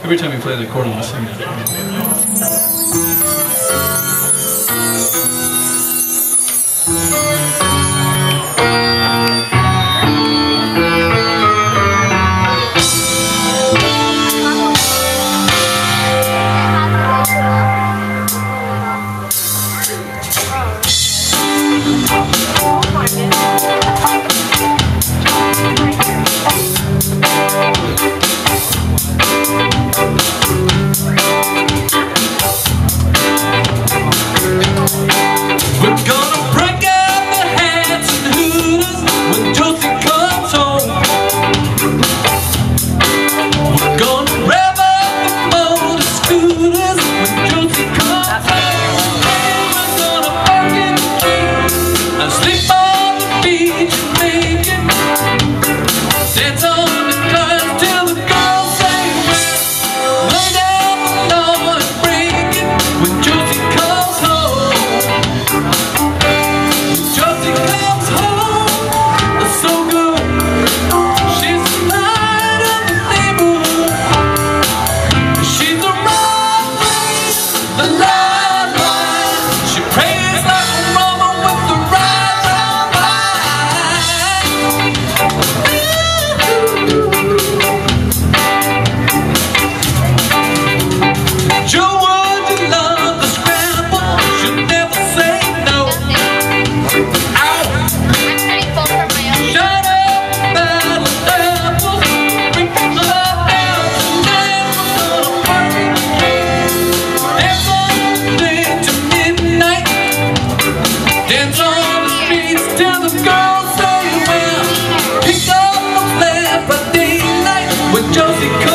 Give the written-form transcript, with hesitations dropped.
Every time you play the chord, I'm gonna sing that. We're gonna break out the hats and hooters when Josie comes home. We're gonna rev up the motor scooters when Josie comes home. We're gonna park in the street and sleep on the beach and make it. Dance on the cars till the girls say well. Lay down the lawn and break it when Josie comes home. Josie comes home, so good. She's the light of the neighborhood. She's the right place, the light. She prays like a mama with the right. Joe, would you love the scramble? She'll never say no. Dance on the streets till the girls say well. Pick up the lamp by daylight when Josie comes.